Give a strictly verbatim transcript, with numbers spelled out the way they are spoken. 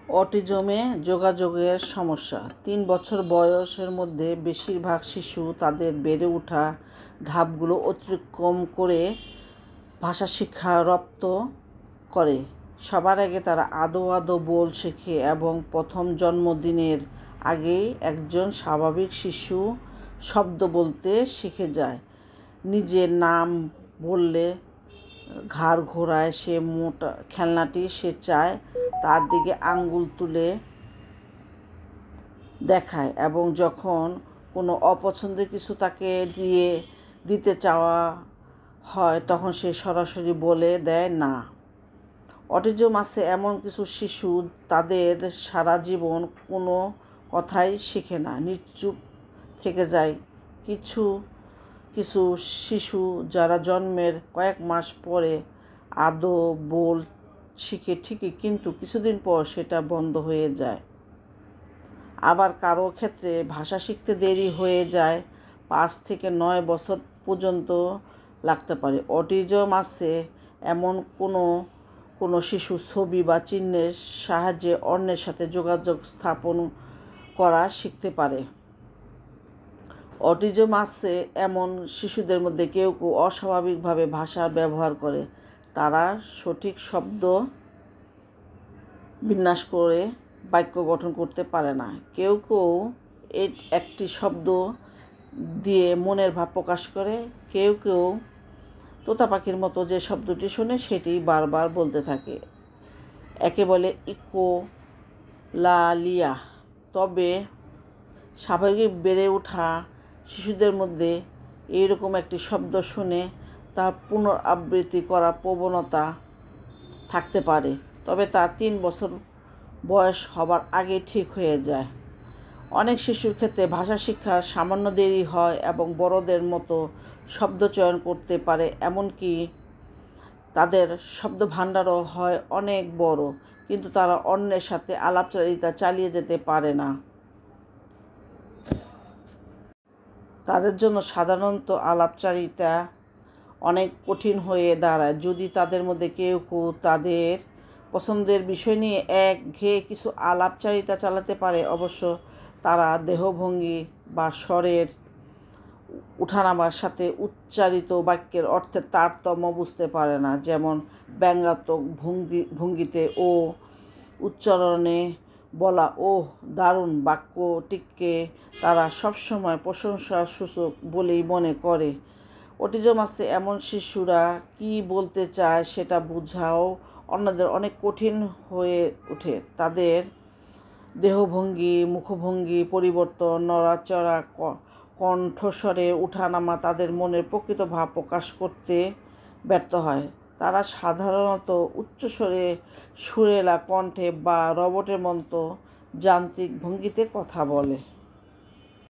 অটিজমে যোগাযোগের সমস্যা। তিন বছর বয়সের মধ্যে বেশিরভাগ শিশু তাদের বেড়ে ওঠা ধাপগুলো অতিক্রম করে ভাষা শিক্ষা রপ্ত করে। সবার আগে তারা আদো আদো বল শেখে এবং প্রথম জন্মদিনের আগেই একজন স্বাভাবিক শিশু শব্দ বলতে শিখে যায়। নিজের নাম বললে ঘাড় ঘোরায়, সে মোটা খেলনাটি সে চায় তার দিকে আঙ্গুল তুলে দেখায় এবং যখন কোনো অপছন্দের কিছু তাকে দিয়ে দিতে চাওয়া হয় তখন সে সরাসরি বলে দেয় না। অটিজম আছে এমন কিছু শিশু তাদের সারা জীবন কোনো কথাই শিখে না, নিশ্চুপ থেকে যায়। কিছু কিছু শিশু যারা জন্মের কয়েক মাস পরে আদো বল শিখে ঠিকই, কিন্তু কিছুদিন পর সেটা বন্ধ হয়ে যায়। আবার কারো ক্ষেত্রে ভাষা শিখতে দেরি হয়ে যায়, পাঁচ থেকে নয় বছর পর্যন্ত লাগতে পারে। অটিজম আছে এমন কোনো কোনো শিশু ছবি বা চিহ্নের সাহায্যে অন্যের সাথে যোগাযোগ স্থাপন করা শিখতে পারে। অটিজম আছে এমন শিশুদের মধ্যে কেউ কেউ অস্বাভাবিকভাবে ভাষার ব্যবহার করে। তারা সঠিক শব্দ বিন্যাস করে বাক্য গঠন করতে পারে না। কেউ কেউ একটি শব্দ দিয়ে মনের ভাব প্রকাশ করে। কেউ কেউ তোতা পাখির মতো যে শব্দটি শোনে সেটি বারবার বলতে থাকে। একে বলে ইকোলালিয়া। তবে স্বাভাবিক বেড়ে ওঠা শিশুদের মধ্যে এইরকম একটি শব্দ শুনে তার পুনরাবৃত্তি করার প্রবণতা থাকতে পারে, তবে তা তিন বছর বয়স হবার আগে ঠিক হয়ে যায়। অনেক শিশুর ক্ষেত্রে ভাষা শিক্ষার সামান্য দেরি হয় এবং বড়দের মতো শব্দ চয়ন করতে পারে, এমনকি তাদের শব্দভাণ্ডারও হয় অনেক বড়, কিন্তু তারা অন্যের সাথে আলাপচারিতা চালিয়ে যেতে পারে না। তাদের জন্য সাধারণত আলাপচারিতা অনেক কঠিন হয়ে দাঁড়ায় যদি তাদের মধ্যে কেউ কেউ তাদের পছন্দের বিষয় নিয়ে একঘেয়ে কিছু আলাপচারিতা চালাতে পারে। অবশ্য তারা দেহভঙ্গি বা স্বরের উঠানামার সাথে উচ্চারিত বাক্যের অর্থের তারতম্য বুঝতে পারে না, যেমন ব্যঙ্গাত্মক ভঙ্গি ভঙ্গিতে ও উচ্চারণে বলা ওহ দারুণ বাক্যটিকে তারা সবসময় প্রশংসাসূচক বলেই মনে করে। অটিজম আছে এমন শিশুরা কি বলতে চায় সেটা বোঝাও অন্যদের অনেক কঠিন হয়ে ওঠে। তাদের দেহভঙ্গি, মুখভঙ্গি পরিবর্তন, নড়াচড়া, কণ্ঠস্বরে উঠানামা তাদের মনের প্রকৃত ভাব প্রকাশ করতে ব্যর্থ হয়। তারা সাধারণত উচ্চস্বরে, সুরেলা কণ্ঠে বা রবটের মতো যান্ত্রিক ভঙ্গিতে কথা বলে।